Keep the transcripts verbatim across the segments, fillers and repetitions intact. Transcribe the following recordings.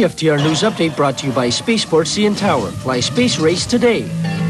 C F T R News Update brought to you by Spaceport C N Tower. Fly Space Race today.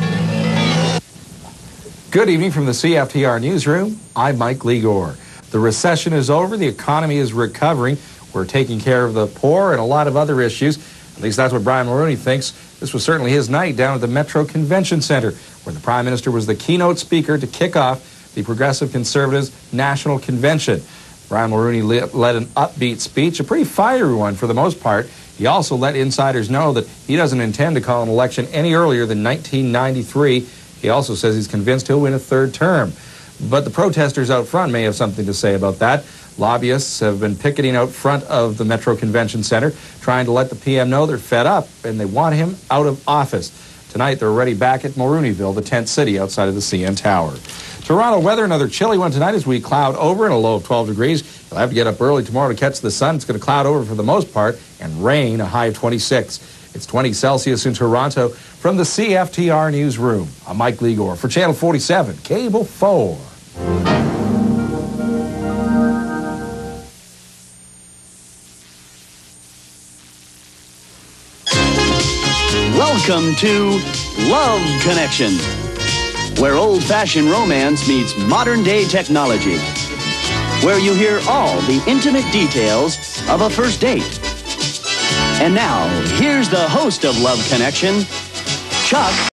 Good evening from the C F T R Newsroom. I'm Mike Ligor. The recession is over. The economy is recovering. We're taking care of the poor and a lot of other issues. At least that's what Brian Mulroney thinks. This was certainly his night down at the Metro Convention Center, where the Prime Minister was the keynote speaker to kick off the Progressive Conservatives National Convention. Brian Mulroney led an upbeat speech, a pretty fiery one for the most part. He also let insiders know that he doesn't intend to call an election any earlier than nineteen ninety-three. He also says he's convinced he'll win a third term. But the protesters out front may have something to say about that. Lobbyists have been picketing out front of the Metro Convention Center, trying to let the P M know they're fed up and they want him out of office. Tonight, they're already back at Mulroneyville, the tent city outside of the C N Tower. Toronto weather, another chilly one tonight as we cloud over and a low of twelve degrees. You'll have to get up early tomorrow to catch the sun. It's going to cloud over for the most part and rain, a high of twenty-six. It's twenty Celsius in Toronto. From the C F T R Newsroom, I'm Mike Ligor for Channel forty-seven, Cable four. Welcome to Love Connection, where old-fashioned romance meets modern-day technology, where you hear all the intimate details of a first date. And now, here's the host of Love Connection, Chuck